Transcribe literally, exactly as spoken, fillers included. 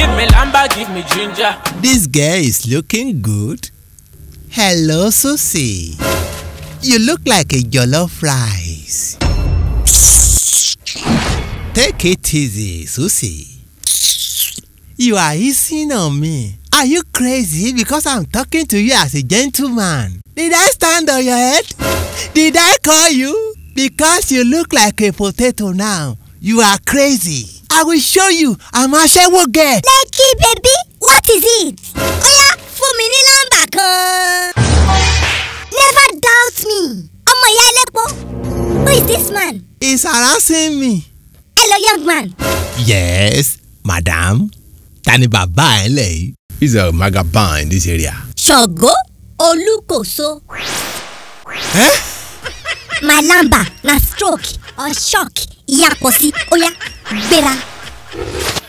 Give me lamba, give me ginger. This girl is looking good. Hello, Susie. You look like a jollof rice. Take it easy, Susie. You are easing on me. Are you crazy because I'm talking to you as a gentleman? Did I stand on your head? Did I call you? Because you look like a potato now. You are crazy. I will show you. I'm a shawo girl. Lucky baby, what is it? Oya, fún mi ní nọ́mbà kan. Never doubt me. Ọmọ ìyá ẹlẹ́pọ̀. Who is this man? He's harassing me. Hello, young man. Yes, madam. Tani baba ẹ̀ lẹ́yìn. He's a magaban in this area. Ṣọ̀gó Olúkòso. Eh? My lamba na stroke or shock. Ìyá pọ̀ sí. Oya, gbéra.